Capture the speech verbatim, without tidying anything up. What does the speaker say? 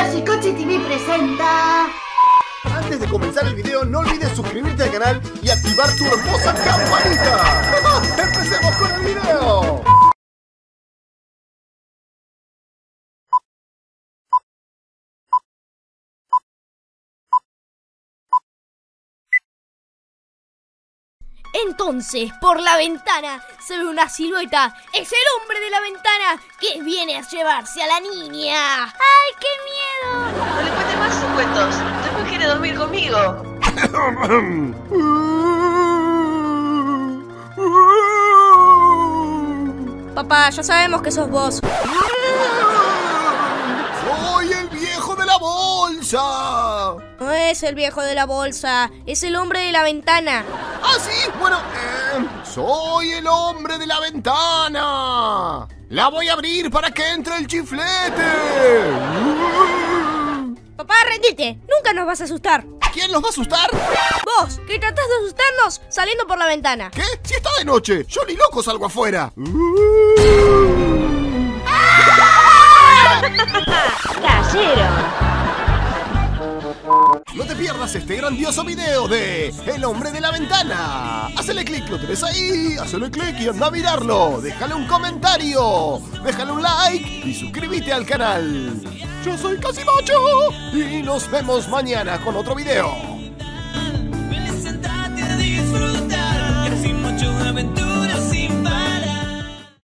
Chicoche T V presenta... Antes de comenzar el video, no olvides suscribirte al canal y activar tu hermosa campanita. ¡Empecemos con el video! Entonces, por la ventana se ve una silueta. ¡Es el hombre de la ventana que viene a llevarse a la niña! ¡Ay, qué miedo! No le cuentes más sus cuentos. Después quiere dormir conmigo. Papá, ya sabemos que sos vos. ¡Soy el viejo de la bolsa! No es el viejo de la bolsa, es el hombre de la ventana. ¿Ah, sí? Bueno, eh, soy el hombre de la ventana. La voy a abrir para que entre el chiflete. Papá, rendite, nunca nos vas a asustar. ¿Quién los va a asustar? Vos, que tratás de asustarnos saliendo por la ventana. ¿Qué? Si está de noche, yo ni loco salgo afuera. ¡Casero! No te pierdas este grandioso video de El hombre de la ventana. Hacele clic, lo tenés ahí. Hacele clic y anda a mirarlo. Déjale un comentario, déjale un like y suscríbete al canal. Yo soy Casimacho y nos vemos mañana con otro video.